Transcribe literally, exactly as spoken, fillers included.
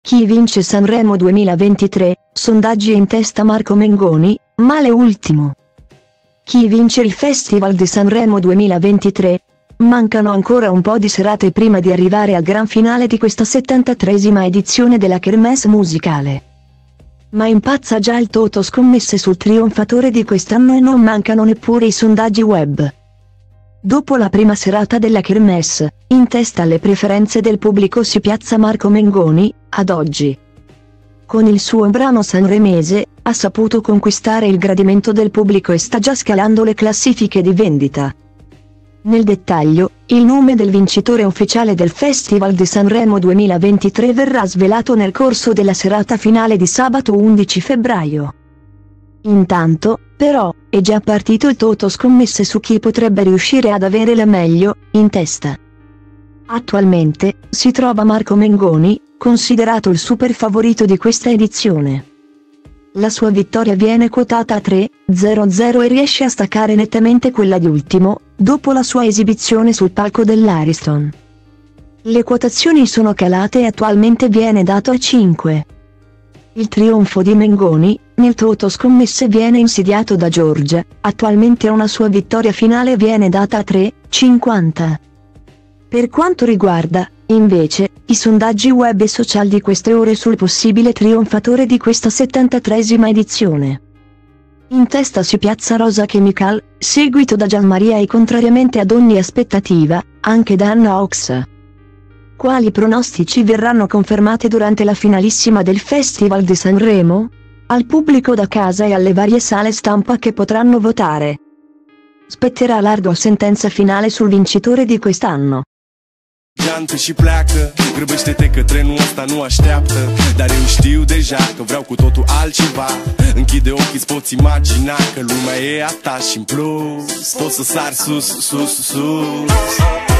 Chi vince Sanremo duemilaventitré? Sondaggi in testa Marco Mengoni, male ultimo. Chi vince il Festival di Sanremo duemilaventitré? Mancano ancora un po' di serate prima di arrivare al gran finale di questa settantatreesima edizione della Kermesse musicale. Ma impazza già il Toto scommesse sul trionfatore di quest'anno e non mancano neppure i sondaggi web. Dopo la prima serata della Kermesse, in testa alle preferenze del pubblico si piazza Marco Mengoni, ad oggi. Con il suo brano sanremese, ha saputo conquistare il gradimento del pubblico e sta già scalando le classifiche di vendita. Nel dettaglio, il nome del vincitore ufficiale del Festival di Sanremo duemilaventitré verrà svelato nel corso della serata finale di sabato undici febbraio. Intanto, però, è già partito il Toto scommesse su chi potrebbe riuscire ad avere la meglio, in testa. Attualmente, si trova Marco Mengoni, considerato il super favorito di questa edizione. La sua vittoria viene quotata a tre virgola zero zero e riesce a staccare nettamente quella di Ultimo, dopo la sua esibizione sul palco dell'Ariston. Le quotazioni sono calate e attualmente viene dato a cinque. Il trionfo di Mengoni, nel Toto scommesse viene insidiato da Giorgia, attualmente una sua vittoria finale viene data a tre virgola cinquanta. Per quanto riguarda, invece, i sondaggi web e social di queste ore sul possibile trionfatore di questa settantatreesima edizione. In testa si piazza Rosa Chemical, seguito da Gianmaria e contrariamente ad ogni aspettativa, anche da Anna Ox. Quali pronostici verranno confermati durante la finalissima del Festival di Sanremo? Al pubblico da casa e alle varie sale stampa che potranno votare. Spetterà l'ardua sentența finale sul vincitore di quest'anno. Geantă și pleacă, grăbește-te că trenul ăsta nu așteaptă. Dar eu știu deja că vreau cu totul altceva. Închide ochii, îți poți imagina că lumea e a ta și în plus poți să sari sus, sus, sus.